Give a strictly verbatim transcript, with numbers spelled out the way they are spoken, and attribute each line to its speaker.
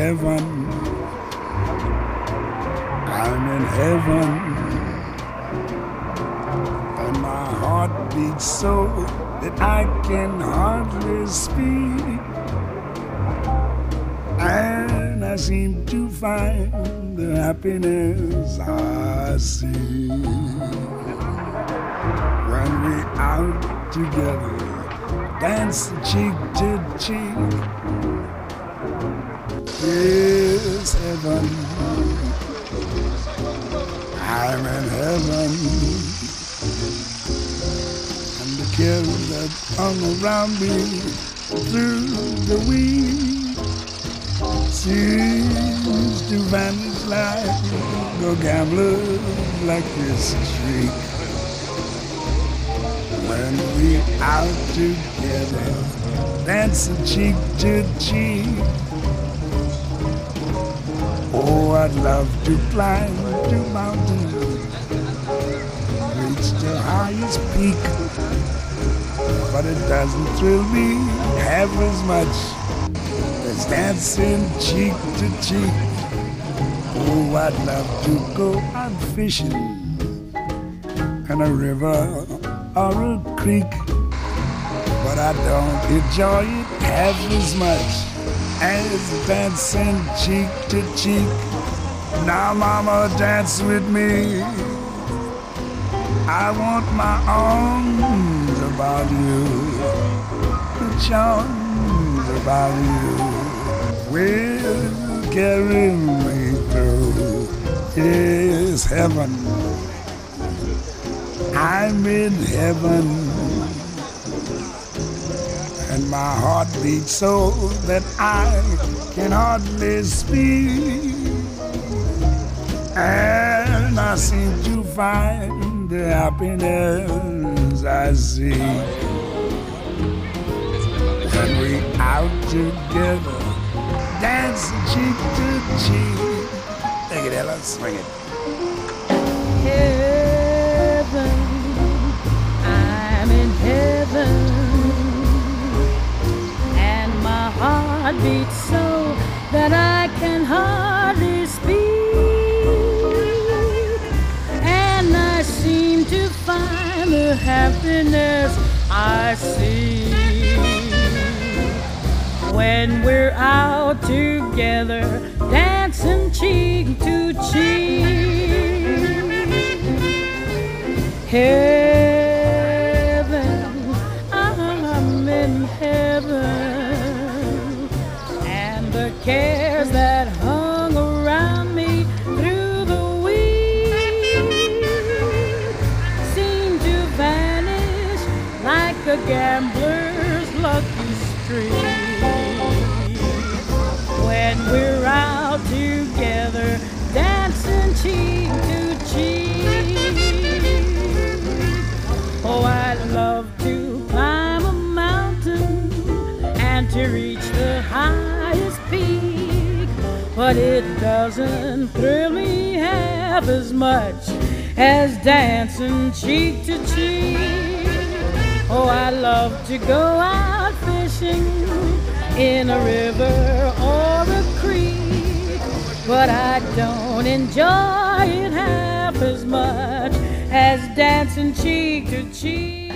Speaker 1: heaven. I'm in heaven. And my heart beats so that I can hardly speak. And I seem to find the happiness I see when we out together, dance cheek to cheek. Yes, heaven, I'm in heaven. And the cares that hung around me through the week seems to vanish like a gambler like this streak. When we out together, dancing cheek to cheek. Oh, I'd love to climb to mountains, reach the highest peak, but it doesn't thrill me half as much as dancing cheek to cheek. Oh, I'd love to go out fishing in a river or a creek, but I don't enjoy it half as much as dancing cheek to cheek. Now, mama, dance with me. I want my arms about you, the charms about you will carry me through. Yes, heaven, I'm in heaven. And my heart beats so that I can hardly speak. And I seem to find the happiness I see when we out together, dance cheek to cheek. Take it, Ella, swing it.
Speaker 2: Heaven, I'm in heaven. Heart beats so that I can hardly speak, and I seem to find the happiness I see when we're out together, dancing cheek to cheek. Heaven, I'm in heaven. The cares that hung around me through the week seem to vanish like a gambler's lucky streak. When we're out together, dancing cheek to cheek. Oh, I'd love to climb a mountain and to reach the highest peak, but it doesn't thrill me half as much as dancing cheek to cheek. Oh, I love to go out fishing in a river or a creek, but I don't enjoy it half as much as dancing cheek to cheek.